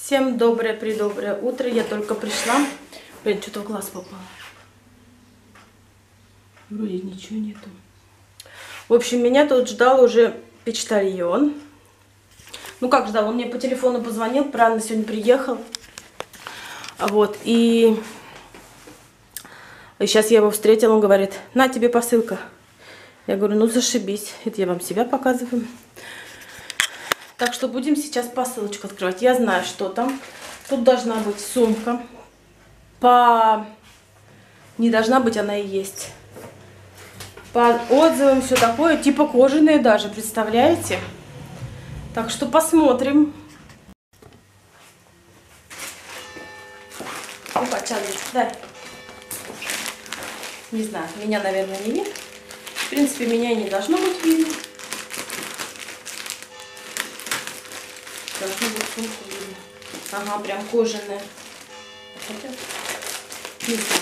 Всем доброе-предоброе утро. Я только пришла. Блин, что-то в глаз попало. Вроде ничего нету. В общем, меня тут ждал уже почтальон. Ну как ждал? Он мне по телефону позвонил, правильно, сегодня приехал. Вот, и сейчас я его встретила, он говорит: на тебе посылка. Я говорю: ну зашибись, это я вам себя показываю. Так что будем сейчас посылочку открывать. Я знаю, что там. Тут должна быть сумка. Не должна быть, она и есть. По отзывам все такое, типа кожаные даже, представляете? Так что посмотрим. Опа, Чарли, дай. Не знаю, меня, наверное, не видно. В принципе, меня и не должно быть видно. Должно быть сумку видно. Ага, прям кожаная. Хотя, не знаю.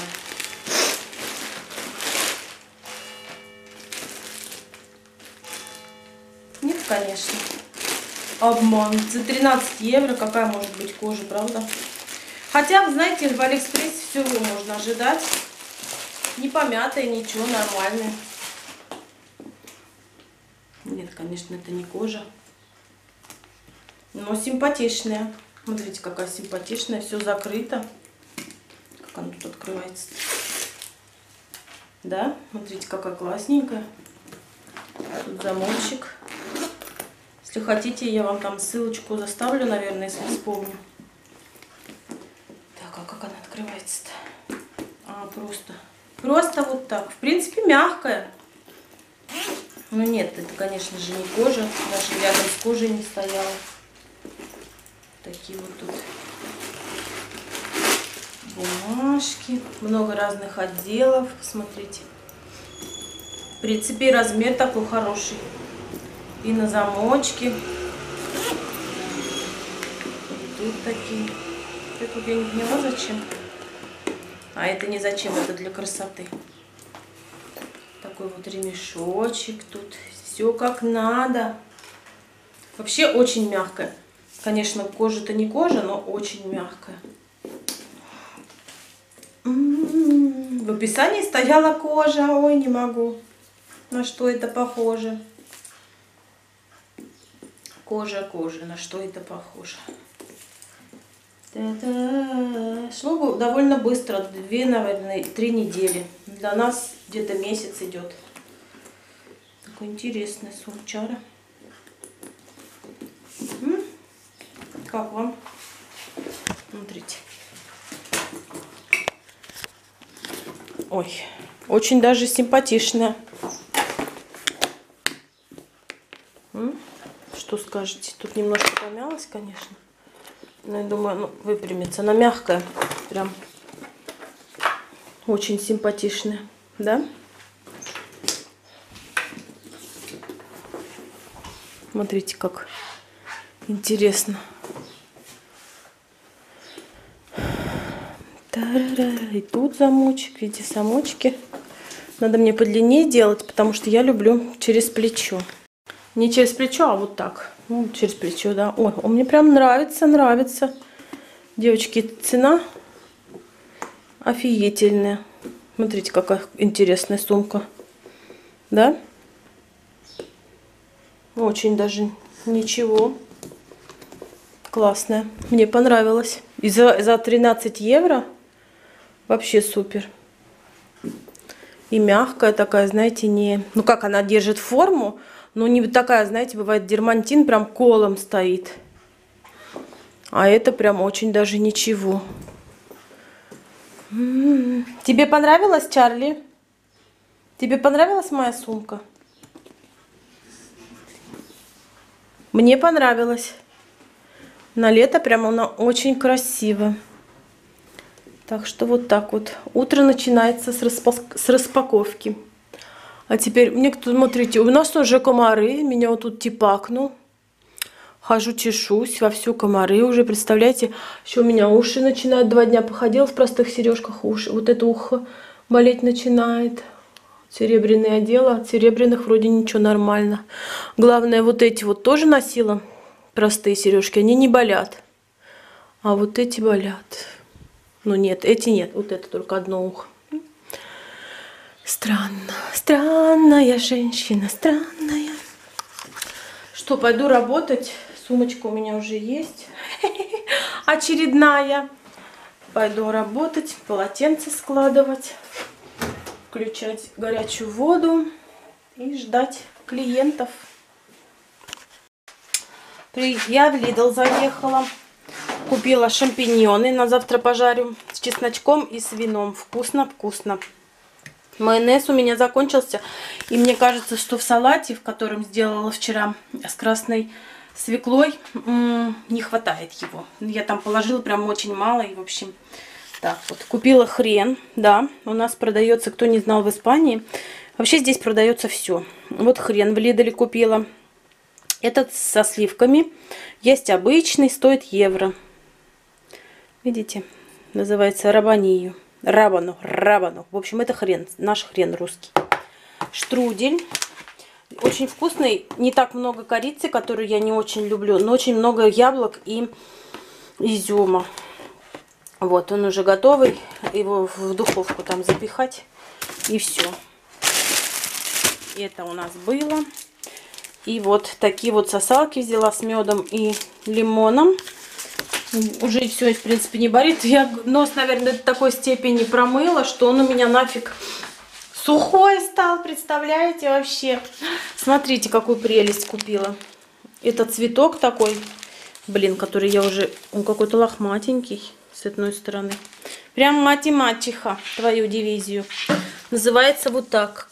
Нет, конечно. Обман. За 13 евро какая может быть кожа, правда? Хотя, вы знаете, в Алиэкспрессе всего можно ожидать. Не помятая, ничего, нормальное. Нет, конечно, это не кожа. Но симпатичная. Смотрите, какая симпатичная. Все закрыто. Как она тут открывается? Да? Смотрите, какая классненькая. Тут замочек. Если хотите, я вам там ссылочку заставлю, наверное, если вспомню. Так, а как она открывается-то? А, просто вот так. В принципе, мягкая. Ну нет, это, конечно же, не кожа. Даже рядом с кожей не стояла. Такие вот тут бумажки. Много разных отделов. Смотрите. В принципе, размер такой хороший. И на замочке. И тут такие. Это я не поняла, зачем. А это не зачем, это для красоты. Такой вот ремешочек тут. Все как надо. Вообще очень мягкая. Конечно, кожа-то не кожа, но очень мягкая. В описании стояла кожа. Ой, не могу. На что это похоже? Кожа. На что это похоже? Шло довольно быстро. 2, наверное, 3 недели. Для нас где-то месяц идет. Такой интересный сумчара. Как вам? Смотрите. Ой, очень даже симпатичная. Что скажете? Тут немножко помялась, конечно. Но я думаю, ну, выпрямится. Она мягкая. Прям очень симпатичная. Да? Смотрите, как интересно. И тут замочек, видите, замочки. Надо мне подлиннее делать, потому что я люблю через плечо. Не через плечо, а вот так. Ну, через плечо, да. Ой, он мне прям нравится. Девочки, цена офигительная. Смотрите, какая интересная сумка. Да? Очень даже ничего. Классная. Мне понравилось. И за 13 евро вообще супер. И мягкая такая, знаете, не... Ну как, она держит форму, но не такая, знаете, бывает дермантин прям колом стоит. А это прям очень даже ничего. Тебе понравилось, Чарли? Тебе понравилась моя сумка? Мне понравилось. На лето прям она очень красивая. Так что вот так вот. Утро начинается с распаковки. А теперь, мне кто, смотрите, у нас тоже комары. Меня вот тут типакнул. Хожу, чешусь, вовсю комары уже. Представляете, еще у меня уши начинают. 2 дня походила в простых сережках, уши. Вот это ухо болеть начинает. Серебряные одела. От серебряных вроде ничего, нормально. Главное, вот эти вот тоже носила. Простые сережки, они не болят. А вот эти болят. Ну нет, эти нет. Вот это только одно ухо. Странно. Странная женщина, странная. Что, пойду работать. Сумочка у меня уже есть. Очередная. Пойду работать, полотенце складывать, включать горячую воду и ждать клиентов. Я в Lidl заехала. Купила шампиньоны, на завтра пожарю с чесночком и с вином. Вкусно-вкусно. Майонез у меня закончился. И мне кажется, что в салате, в котором сделала вчера с красной свеклой, не хватает его. Я там положила прям очень мало. И в общем, так вот. Купила хрен. Да, у нас продается, кто не знал, в Испании. Вообще здесь продается все. Вот хрен в Lidl купила. Этот со сливками. Есть обычный, стоит евро. Видите? Называется рабанию. Рабану. В общем, это хрен. Наш хрен русский. Штрудель. Очень вкусный. Не так много корицы, которую я не очень люблю. Но очень много яблок и изюма. Вот, он уже готовый. Его в духовку там запихать. И все. Это у нас было. И вот такие вот сосалки взяла с медом и лимоном. Уже все, в принципе, не болит. Я нос, наверное, до такой степени промыла, что он у меня нафиг сухой стал. Представляете, вообще? Смотрите, какую прелесть купила. Это цветок такой, блин, который я уже... Он какой-то лохматенький с одной стороны. Прям мать и мачеха, твою дивизию. Называется вот так.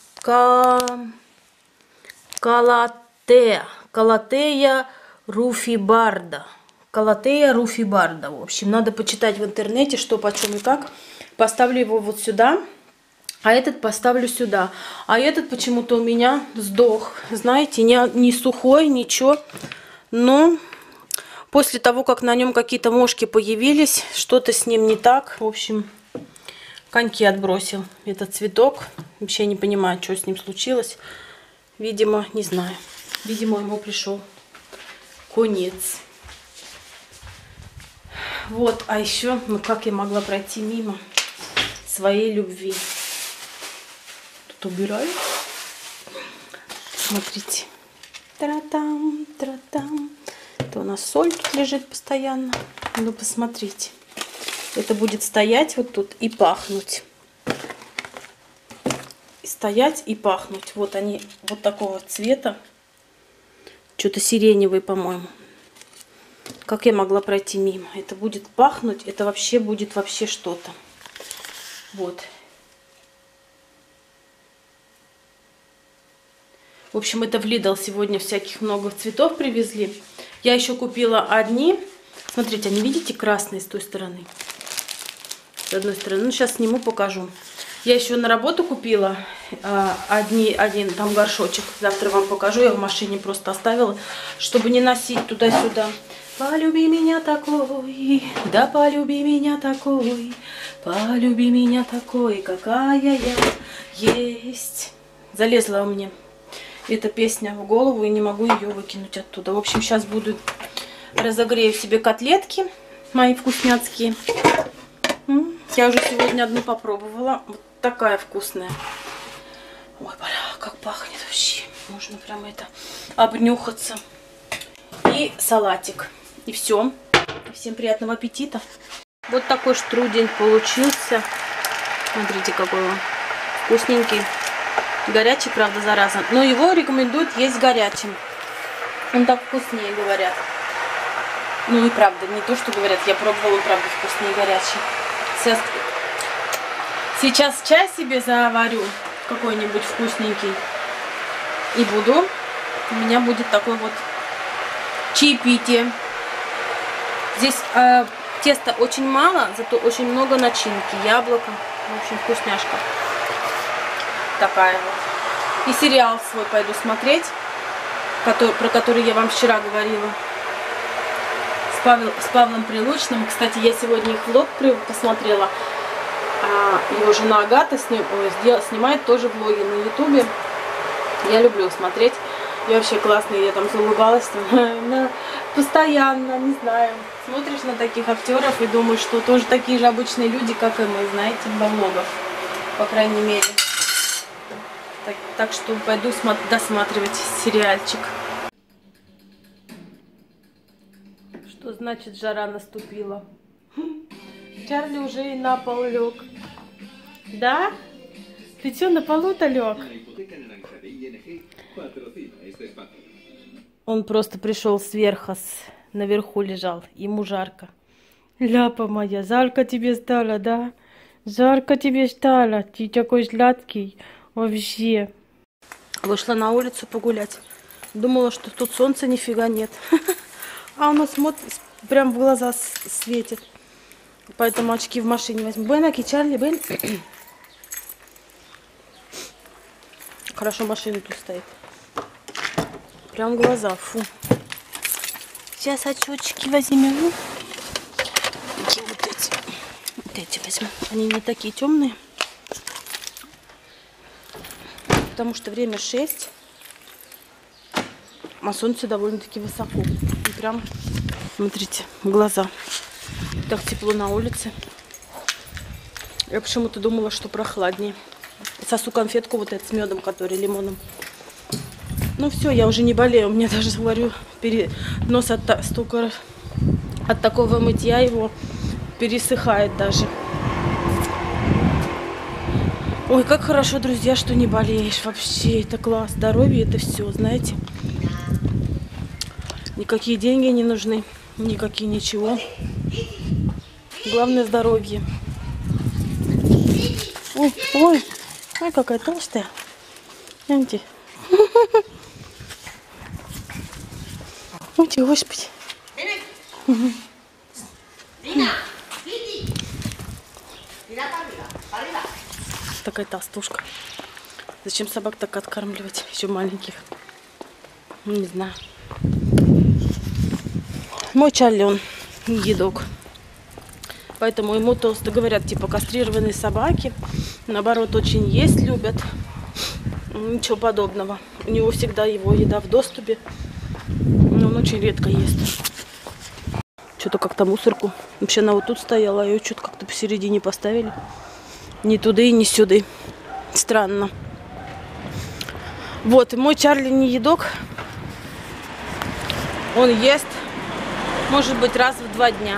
Калатея руфибарда. Калатея руфибарда. В общем, надо почитать в интернете, что, почем и как. Поставлю его вот сюда, а этот поставлю сюда. А этот почему-то у меня сдох. Знаете, не сухой, ничего. Но после того, как на нем какие-то мошки появились, что-то с ним не так. В общем, коньки отбросил этот цветок. Вообще не понимаю, что с ним случилось. Видимо, не знаю. Видимо, ему пришел конец. Вот, а еще, ну как я могла пройти мимо своей любви? Тут убираю. Смотрите. Тра-там, тра-там. Это у нас соль тут лежит постоянно. Ну, посмотрите. Это будет стоять вот тут и пахнуть. И стоять и пахнуть. Вот они вот такого цвета. Что-то сиреневый, по-моему. Как я могла пройти мимо? Это будет пахнуть, это вообще будет вообще что-то. Вот. В общем, это в Lidl сегодня всяких много цветов привезли. Я еще купила одни. Смотрите, они, видите, красные с той стороны. С одной стороны. Ну, сейчас сниму, покажу. Я еще на работу купила один там горшочек. Завтра вам покажу. Я в машине просто оставила, чтобы не носить туда-сюда. Полюби меня такой, да полюби меня такой, полюби меня такой, какая я есть. Залезла у меня эта песня в голову и не могу ее выкинуть оттуда. В общем, сейчас буду разогрею себе котлетки мои вкусняцкие. Я уже сегодня одну попробовала. Вот такая вкусная. Ой, бля, как пахнет вообще. Можно прям это обнюхаться. И салатик. И все. Всем приятного аппетита. Вот такой штрудель получился. Смотрите, какой он вкусненький. Горячий, правда, зараза. Но его рекомендуют есть горячим. Он так вкуснее, говорят. Ну и правда, не то, что говорят. Я пробовала, правда, вкуснее горячий. Сейчас чай себе заварю. Какой-нибудь вкусненький. И буду. У меня будет такой вот чаепитие. Здесь теста очень мало, зато очень много начинки. Яблоко. В общем, вкусняшка. Такая вот. И сериал свой пойду смотреть, про который я вам вчера говорила. С Павлом Прилучным. Кстати, я сегодня их влог посмотрела. Его жена Агата снимает тоже влоги на ютубе. Я люблю смотреть. И вообще классный, я там залыбалась. Постоянно, не знаю. Смотришь на таких актеров и думаешь, что тоже такие же обычные люди, как и мы, знаете, во влогах. По крайней мере. Так что пойду досматривать сериальчик. Что значит жара наступила? Чарли уже и на пол лег. Да? Ты что, на полу-то лег? Он просто пришел сверху, наверху лежал. Ему жарко. Ляпа моя, жарко тебе стало, да? Жарко тебе стало. Ты такой сладкий. Вообще. Вышла на улицу погулять. Думала, что тут солнца нифига нет. А оно смотрит, прям в глаза светит. Поэтому очки в машине возьму. Бенаки, Чарли, Бен. Хорошо, машина тут стоит. Прям в глаза. Фу. Сейчас очечки возьмем. Вот эти возьму. Они не такие темные. Потому что время 6. А солнце довольно-таки высоко. И прям, смотрите, в глаза. Так тепло на улице. Я почему-то думала, что прохладнее. Сосу конфетку вот эту с медом, который лимоном. Ну все, я уже не болею. У меня даже, говорю, нос от такого мытья его пересыхает даже. Ой, как хорошо, друзья, что не болеешь. Вообще, это класс. Здоровье — это все, знаете. Никакие деньги не нужны. Никакие ничего. Главное — здоровье. Ой, ой, ой, какая толстая. Гляньте. Ой, господи. Такая толстушка. Зачем собак так откармливать? Еще маленьких. Не знаю. Мой Чарли, он едок. Поэтому ему толсто говорят, типа, кастрированные собаки. Наоборот, очень есть любят. Ничего подобного. У него всегда его еда в доступе. Но он очень редко ест. Что-то как-то мусорку. Вообще она вот тут стояла, а ее что-то как-то посередине поставили. Ни туда и ни сюда. Странно. Вот, и мой Чарли не едок. Он ест, может быть, раз в 2 дня.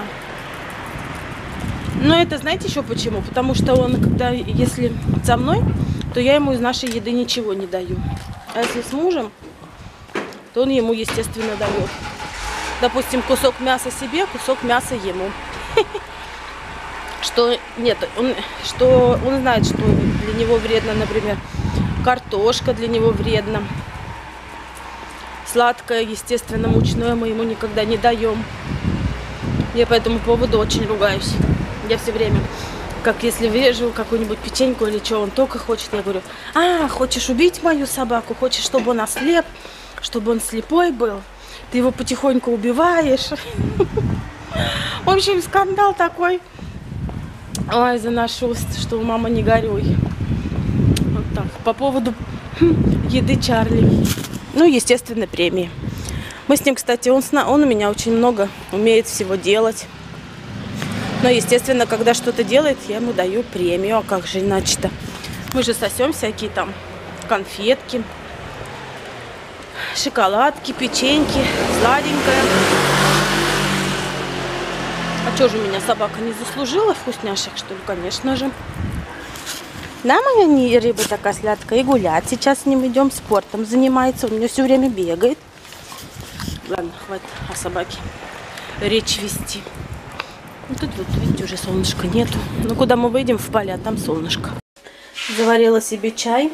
Но это, знаете, еще почему? Потому что он, когда, если со мной, то я ему из нашей еды ничего не даю. А если с мужем, то он ему, естественно, дает. Допустим, кусок мяса себе, кусок мяса ему. Что нет, он знает, что для него вредно, например, картошка для него вредна. Сладкое, естественно, мучное мы ему никогда не даем. Я по этому поводу очень ругаюсь. Я все время, как если вижу какую-нибудь печеньку или что он только хочет, я говорю: а, хочешь убить мою собаку, хочешь, чтобы он ослеп, чтобы он слепой был, ты его потихоньку убиваешь. В общем, скандал такой. Ой, за наш уст, что мама не горюй. Вот так. По поводу еды Чарли. Ну, естественно, премии. Мы с ним, кстати, он у меня очень много умеет всего делать. Но, естественно, когда что-то делает, я ему даю премию. А как же иначе-то? Мы же сосем всякие там конфетки, шоколадки, печеньки, сладенькое. А что же у меня собака не заслужила вкусняшек, что ли? Конечно же. Да, моя рыба такая сладкая. И гулять сейчас с ним идем, спортом занимается. Он мне все время бегает. Ладно, хватит о собаке речь вести. Ну, тут вот, видите, уже солнышка нету. Ну, куда мы выйдем в поле, а там солнышко. Заварила себе чай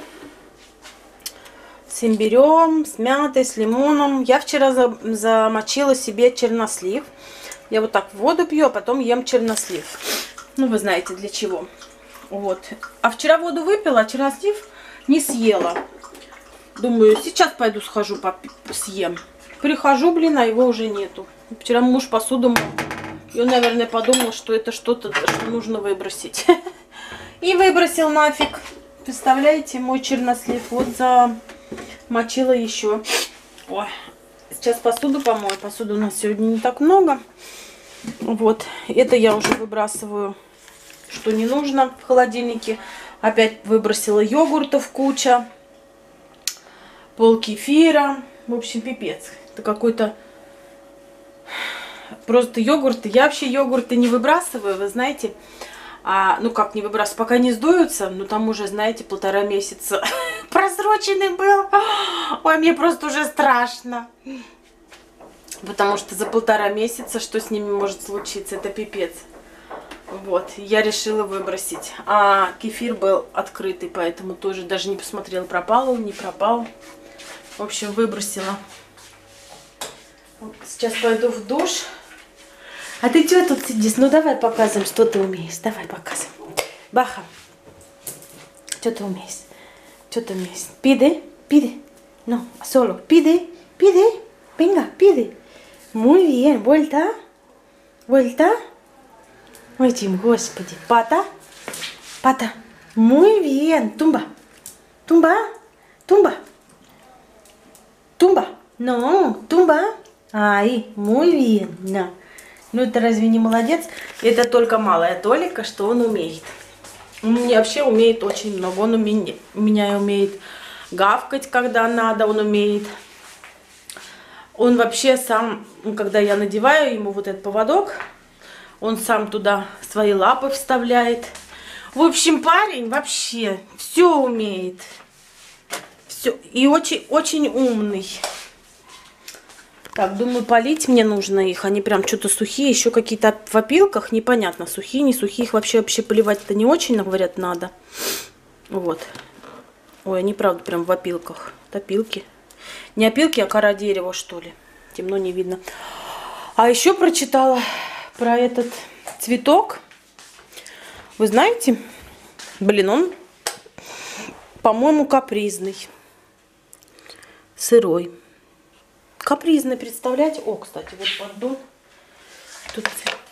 с имбирем, с мятой, с лимоном. Я вчера замочила себе чернослив. Я вот так воду пью, а потом ем чернослив. Ну, вы знаете, для чего. Вот. А вчера воду выпила, а чернослив не съела. Думаю, сейчас пойду схожу, съем. Прихожу, блин, а его уже нету. Вчера муж посуду мыл. И он, наверное, подумал, что это что-то, что нужно выбросить. И выбросил нафиг. Представляете, мой чернослив. Вот замочила еще. Ой, сейчас посуду помою. Посуды у нас сегодня не так много. Вот, это я уже выбрасываю, что не нужно в холодильнике. Опять выбросила йогуртов куча, пол кефира. В общем, пипец. Это какой-то просто йогурты. Я вообще йогурты не выбрасываю, вы знаете. Ну как не выбрасываю, пока не сдуются. Но там уже, знаете, 1,5 месяца просроченный был. Ой, мне просто уже страшно. Потому что за 1,5 месяца что с ними может случиться? Это пипец. Вот, я решила выбросить. А кефир был открытый, поэтому тоже даже не посмотрела, пропал он, не пропал. В общем, выбросила. Вот, сейчас пойду в душ. А ты что тут сидишь? Ну давай показываем, что ты умеешь. Давай показываем. Баха. Что ты умеешь? Что ты умеешь? Pide, pide. No, solo. Pide, pide. Venga, pide. Muy bien. Vuelta. Vuelta. Ой, Тим, господи. Пата. Пата. Muy bien. Tumba. Tumba. Tumba. Tumba. No, tumba. Ай, muy bien. No. Ну это разве не молодец? Это только малая толика, что он умеет. Он вообще умеет очень много. Он меня умеет гавкать, когда надо, он умеет. Он вообще сам, когда я надеваю ему вот этот поводок, он сам туда свои лапы вставляет. В общем, парень вообще все умеет. Все. И очень умный. Так, думаю, полить мне нужно их. Они прям что-то сухие, еще какие-то в опилках. Непонятно, сухие, не сухие. Их вообще поливать-то не очень, говорят, надо. Вот. Ой, они, правда, прям в опилках. Опилки. Не опилки, а кора дерева, что ли. Темно, не видно. А еще прочитала про этот цветок. Вы знаете? Блин, он, по-моему, капризный. Сырой. Капризный, представляете? О, кстати, вот поддон. Тут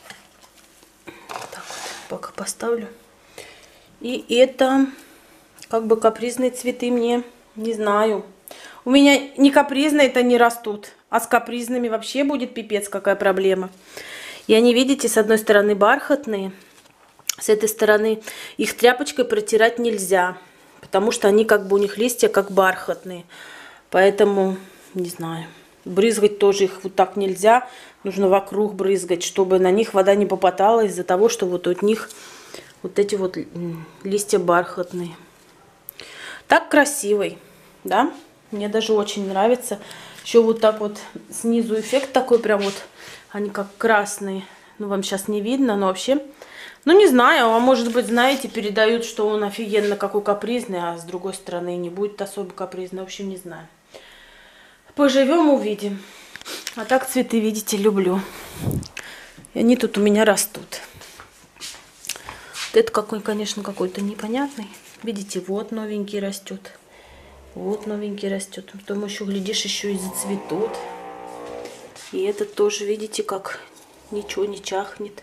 так вот, пока поставлю. И это, как бы, капризные цветы мне, не знаю. У меня не капризные-то не растут, а с капризными вообще будет пипец, какая проблема. И они, видите, с одной стороны бархатные, с этой стороны их тряпочкой протирать нельзя, потому что они, как бы, у них листья как бархатные. Поэтому, не знаю. Брызгать тоже их вот так нельзя. Нужно вокруг брызгать, чтобы на них вода не попадала из-за того, что вот у них вот эти вот листья бархатные. Так красивый, да? Мне даже очень нравится. Еще вот так вот снизу эффект такой прям вот. Они как красные. Ну, вам сейчас не видно, но вообще... Ну, не знаю, а может быть, знаете, передают, что он офигенно какой капризный, а с другой стороны не будет особо капризный. В общем, не знаю. Поживем, увидим. А так цветы, видите, люблю. И они тут у меня растут. Вот это какой, конечно, какой-то непонятный. Видите, вот новенький растет. Вот новенький растет. Потом еще, глядишь, еще и зацветут. И этот тоже, видите, как ничего не чахнет.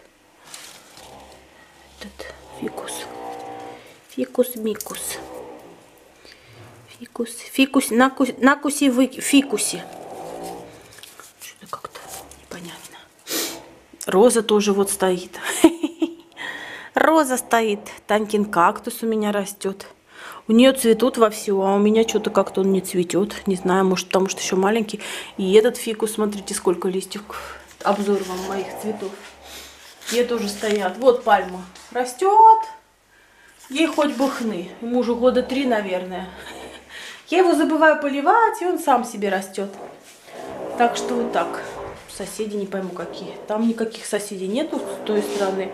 Этот фикус. Фикус-микус. Фикус, фикус, накуси, фикуси. Что-то как-то непонятно. Роза тоже вот стоит. Роза стоит. Танькин кактус у меня растет. У нее цветут вовсю, а у меня что-то как-то он не цветет. Не знаю, может, потому что еще маленький. И этот фикус, смотрите, сколько листьев. Обзор вам моих цветов. Те тоже стоят. Вот пальма растет. Ей хоть бы хны. Ему уже года 3, наверное. Я его забываю поливать, и он сам себе растет. Так что вот так. Соседи не пойму какие. Там никаких соседей нету с той стороны.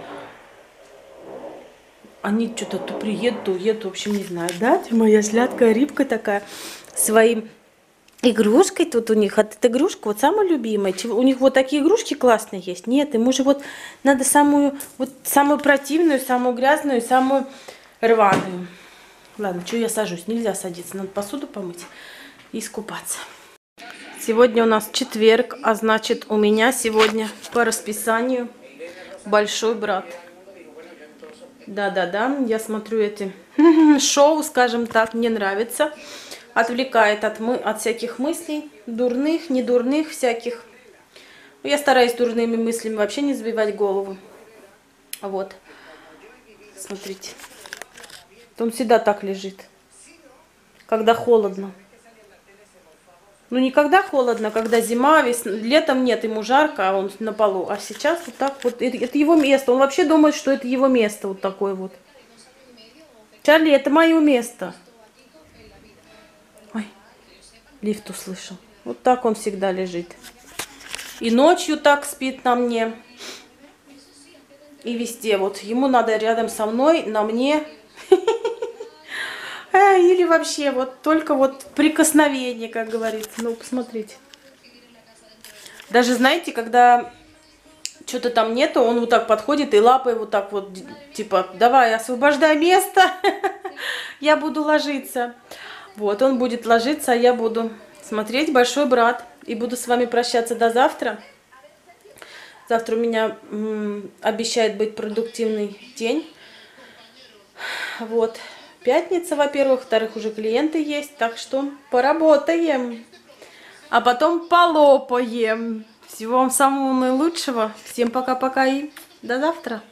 Они что-то то приедут, то уедут, в общем, не знаю. Да, моя сладкая рыбка такая. Своим игрушкой тут у них. Вот эта игрушка вот самая любимая. У них вот такие игрушки классные есть. Нет, ему же вот надо самую противную, самую грязную, самую рваную. Ладно, что я сажусь? Нельзя садиться. Надо посуду помыть и искупаться. Сегодня у нас четверг, а значит, у меня сегодня по расписанию большой брат. Да-да-да, я смотрю эти шоу, скажем так, мне нравится. Отвлекает от всяких мыслей, дурных, недурных всяких. Я стараюсь дурными мыслями вообще не забивать голову. Вот. Смотрите. Он всегда так лежит. Когда холодно. Ну, не когда холодно, когда зима, летом нет, ему жарко, а он на полу. А сейчас вот так вот, это его место. Он вообще думает, что это его место, вот такое вот. Чарли, это мое место. Ой, лифт услышал. Вот так он всегда лежит. И ночью так спит на мне. И везде. Вот ему надо рядом со мной, на мне. Или вообще вот только вот прикосновение, как говорится. Ну, посмотрите. Даже, знаете, когда что-то там нету, он вот так подходит и лапой вот так вот, типа, давай, освобождай место, я буду ложиться. Вот, он будет ложиться, а я буду смотреть «Большой брат». И буду с вами прощаться до завтра. Завтра у меня обещает быть продуктивный день. Вот. Пятница, во-первых, во-вторых, уже клиенты есть, так что поработаем. А потом полопаем. Всего вам самого наилучшего. Всем пока-пока и до завтра.